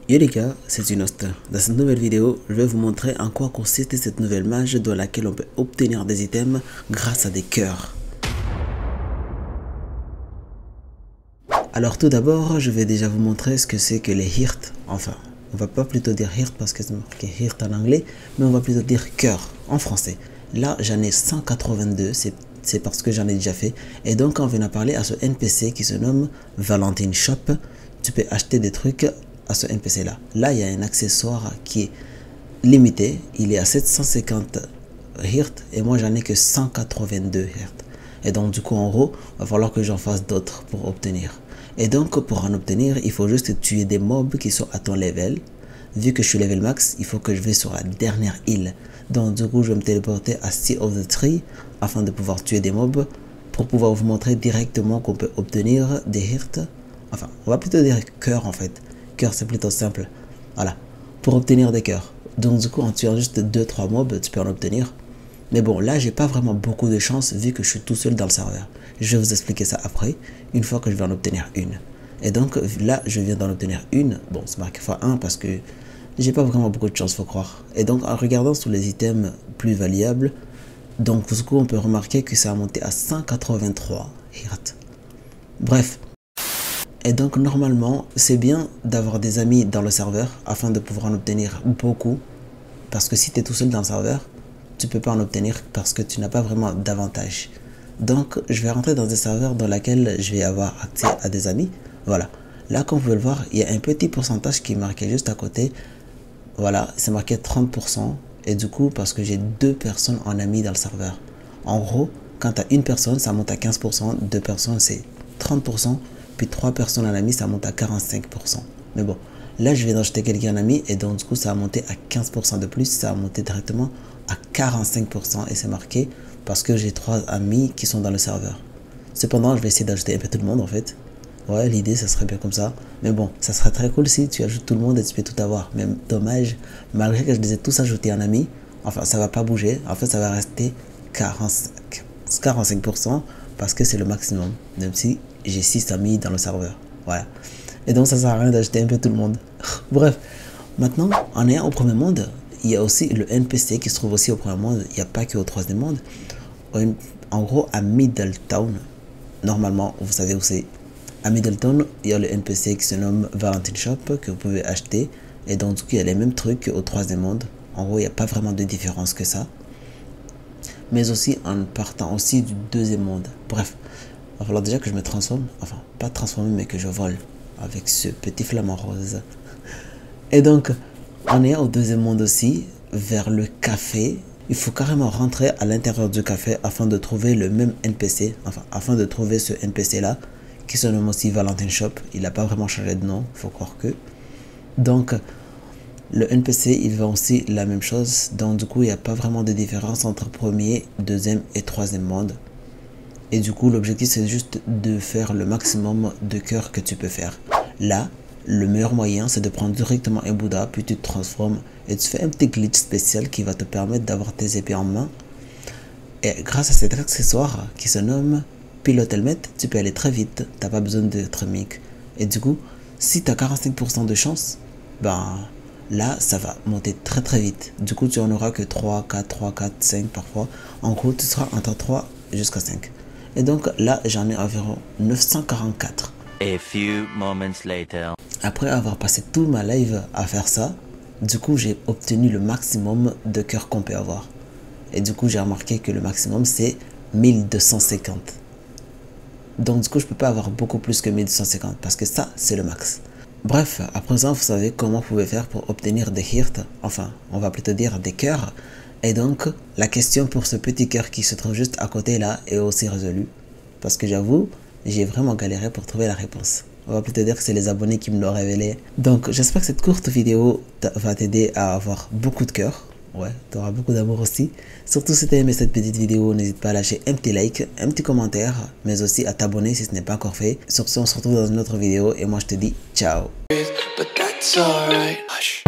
Yo les gars, c'est Unost. Dans cette nouvelle vidéo, je vais vous montrer en quoi consiste cette nouvelle mage dans laquelle on peut obtenir des items grâce à des cœurs. Alors tout d'abord, je vais déjà vous montrer ce que c'est que les Hirt. Enfin, on va pas plutôt dire Hirt parce que c'est marqué Hirt en anglais, mais on va plutôt dire cœur en français. Là, j'en ai 182, c'est parce que j'en ai déjà fait. Et donc, on vient à parler à ce NPC qui se nomme Valentine Shop. Tu peux acheter des trucs à ce NPC là. Là, il y a un accessoire qui est limité. Il est à 750 Hirt et moi, j'en ai que 182 Hirt. Et donc, du coup, en gros, il va falloir que j'en fasse d'autres pour obtenir. Et donc, pour en obtenir, il faut juste tuer des mobs qui sont à ton level. Vu que je suis level max, il faut que je vais sur la dernière île. Donc, du coup, je vais me téléporter à Sea of the Tree afin de pouvoir tuer des mobs pour pouvoir vous montrer directement qu'on peut obtenir des Hirt. Enfin, on va plutôt dire cœur en fait. Cœur, c'est plutôt simple. Voilà, pour obtenir des cœurs. Donc, du coup, en tuant juste 2-3 mobs, tu peux en obtenir. Mais bon, là, j'ai pas vraiment beaucoup de chance vu que je suis tout seul dans le serveur. Je vais vous expliquer ça après, une fois que je vais en obtenir une. Et donc, là, je viens d'en obtenir une. Bon, c'est marqué x1 parce que j'ai pas vraiment beaucoup de chance, faut croire. Et donc, en regardant sur les items plus valuables, donc, du coup, on peut remarquer que ça a monté à 183 Hirt. Bref. Et donc, normalement, c'est bien d'avoir des amis dans le serveur afin de pouvoir en obtenir beaucoup. Parce que si tu es tout seul dans le serveur, tu peux pas en obtenir parce que tu n'as pas vraiment d'avantage. Donc, je vais rentrer dans un serveur dans lequel je vais avoir accès à des amis. Voilà. Là, comme vous pouvez le voir, il y a un petit pourcentage qui est marqué juste à côté. Voilà, c'est marqué 30%. Et du coup, parce que j'ai 2 personnes en amis dans le serveur. En gros, quand tu as une personne, ça monte à 15%. 2 personnes, c'est 30%. Puis 3 personnes en ami, ça monte à 45%. Mais bon, là, je viens d'acheter quelqu'un en ami. Et donc, du coup, ça a monté à 15% de plus. Ça a monté directement à 45%. Et c'est marqué parce que j'ai 3 amis qui sont dans le serveur. Cependant, je vais essayer d'ajouter un peu tout le monde, en fait. Ouais, l'idée, ça serait bien comme ça. Mais bon, ça serait très cool si tu ajoutes tout le monde et tu peux tout avoir. Mais dommage, malgré que je les ai tous ajoutés en ami, enfin, ça va pas bouger. En fait, ça va rester 45% parce que c'est le maximum. Même si j'ai 6 amis dans le serveur. Voilà. Et donc, ça sert à rien d'ajouter un peu tout le monde. Bref, maintenant, en ayant au premier monde, il y a aussi le NPC qui se trouve aussi au premier monde. Il n'y a pas que au troisième monde. En gros, à Middletown, normalement, vous savez où c'est. À Middletown, il y a le NPC qui se nomme Valentine Shop que vous pouvez acheter. Et donc, du coup, il y a les mêmes trucs qu'au troisième monde. En gros, il n'y a pas vraiment de différence que ça. Mais aussi en partant aussi du deuxième monde. Bref, il va falloir déjà que je me transforme. Enfin, pas transformer, mais que je vole avec ce petit flamant rose. Et donc, on est au deuxième monde aussi, vers le café. Il faut carrément rentrer à l'intérieur du café afin de trouver le même NPC. Enfin, afin de trouver ce NPC-là, qui se nomme aussi Valentine Shop. Il n'a pas vraiment changé de nom, il faut croire que. Donc, le NPC, il vend aussi la même chose. Donc, du coup, il n'y a pas vraiment de différence entre premier, deuxième et troisième monde. Et du coup, l'objectif, c'est juste de faire le maximum de cœurs que tu peux faire. Là, le meilleur moyen, c'est de prendre directement un Bouddha, puis tu te transformes et tu fais un petit glitch spécial qui va te permettre d'avoir tes épées en main. Et grâce à cet accessoire qui se nomme Pilote Helmet, tu peux aller très vite, tu n'as pas besoin d'être mic. Et du coup, si tu as 45% de chance, ben là, ça va monter très très vite. Du coup, tu en auras que 3, 4, 5 parfois. En gros, tu seras entre 3 jusqu'à 5. Et donc là, j'en ai environ 944. A few moments later. Après avoir passé tout ma live à faire ça, du coup, j'ai obtenu le maximum de cœurs qu'on peut avoir. Et du coup, j'ai remarqué que le maximum, c'est 1250. Donc, du coup, je peux pas avoir beaucoup plus que 1250 parce que ça, c'est le max. Bref, à présent, vous savez comment vous pouvez faire pour obtenir des Hirt. Enfin, on va plutôt dire des cœurs. Et donc, la question pour ce petit cœur qui se trouve juste à côté là est aussi résolue. Parce que j'avoue, j'ai vraiment galéré pour trouver la réponse. On va plutôt dire que c'est les abonnés qui me l'ont révélé. Donc, j'espère que cette courte vidéo va t'aider à avoir beaucoup de cœur. Ouais, tu auras beaucoup d'amour aussi. Surtout si tu as aimé cette petite vidéo, n'hésite pas à lâcher un petit like, un petit commentaire, mais aussi à t'abonner si ce n'est pas encore fait. Sur ce, on se retrouve dans une autre vidéo et moi je te dis ciao.